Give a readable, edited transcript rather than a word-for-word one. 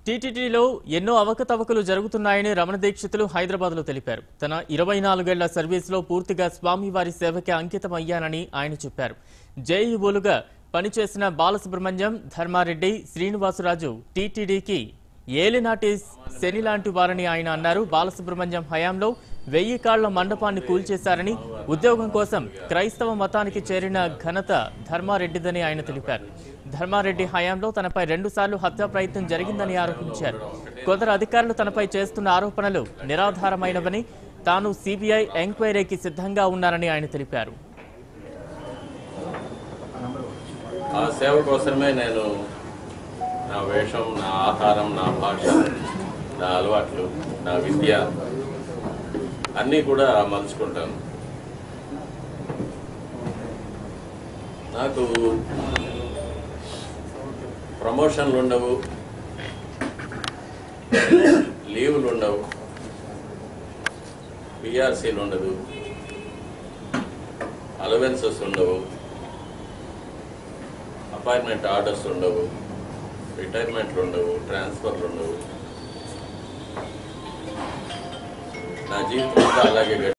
టీటీడీలో ఎన్నో అవకతవకలు జరుగుతున్నాయని రమణ దీక్షితులు హైదరాబాద్లో తెలిపారు. తన 24 ఏళ్ల సర్వీసులో పూర్తిగా స్వామివారి సేవకే అంకితమయ్యానని ఆయన చెప్పారు. జేఈఓలుగా పనిచేసిన బాలసుబ్రహ్మణ్యం, ధర్మారెడ్డి, శ్రీనివాసరాజు టీటీడీకి ఏలినాటి శని లాంటి వారని ఆయన అన్నారు. బాలసుబ్రహ్మణ్యం హయాంలో 1000 కాళ్ల మండపాన్ని కూల్చేశారని, ఉద్యోగం కోసం క్రైస్తవ మతానికి చేరిన ఘనత ధర్మారెడ్డిదని ఆయన తెలిపారు. ధర్మారెడ్డి హయాంలో తనపై 2 సార్లు హత్యా ప్రయత్నం జరిగిందని ఆరోపించారు. కొందరు అధికారులు తనపై చేస్తున్న ఆరోపణలు నిరాధారమైనవని, తాను సిబిఐ ఎంక్వైరీకి సిద్ధంగా ఉన్నారని ఆయన తెలిపారు. ఆ సేవ కోసమే నేను నా వేషం, నా ఆహారం, నా భాష, నా అలవాట్లు, నా విద్య అన్నీ కూడా మలుచుకుంటాను. నాకు ప్రమోషన్లు ఉండవు, లీవులు ఉండవు, పిఆర్సీలు ఉండదు, అలవెన్సెస్ ఉండవు, అపాయింట్మెంట్ ఆర్డర్స్ ఉండవు, రిటైర్మెంట్లు ఉండవు, ట్రాన్స్ఫర్లు ఉండవు. నా జీవితం అంతా అలాగే